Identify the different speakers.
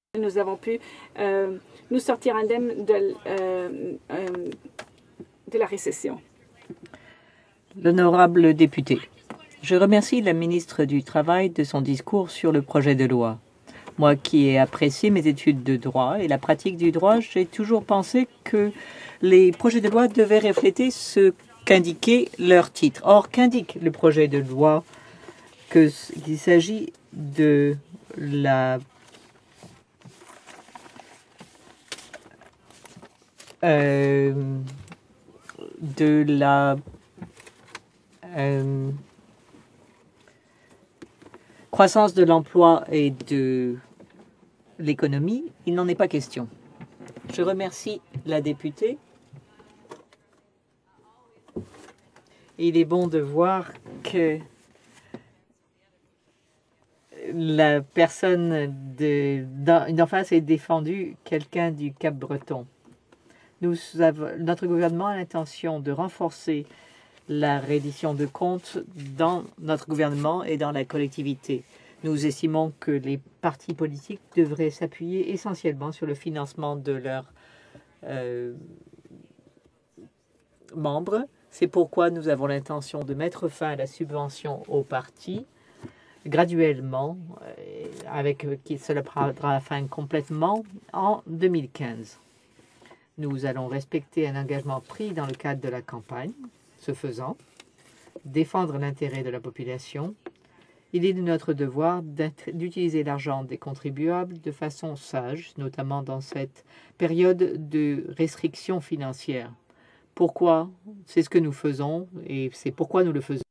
Speaker 1: Nous avons pu nous sortir indemnes de la récession.
Speaker 2: L'honorable député, je remercie la ministre du Travail de son discours sur le projet de loi. Moi qui ai apprécié mes études de droit et la pratique du droit, j'ai toujours pensé que les projets de loi devaient refléter ce qu'indiquait leur titre. Or, qu'indique le projet de loi? Qu'il s'agit de la croissance de l'emploi et de l'économie, il n'en est pas question. Je remercie la députée. Il est bon de voir que la personne d'en face est défendue, quelqu'un du Cap-Breton. Notre gouvernement a l'intention de renforcer la reddition de comptes dans notre gouvernement et dans la collectivité. Nous estimons que les partis politiques devraient s'appuyer essentiellement sur le financement de leurs membres. C'est pourquoi nous avons l'intention de mettre fin à la subvention aux partis graduellement, cela prendra fin complètement en 2015. Nous allons respecter un engagement pris dans le cadre de la campagne. Ce faisant, défendre l'intérêt de la population, il est de notre devoir d'utiliser l'argent des contribuables de façon sage, notamment dans cette période de restrictions financières. Pourquoi? C'est ce que nous faisons et c'est pourquoi nous le faisons.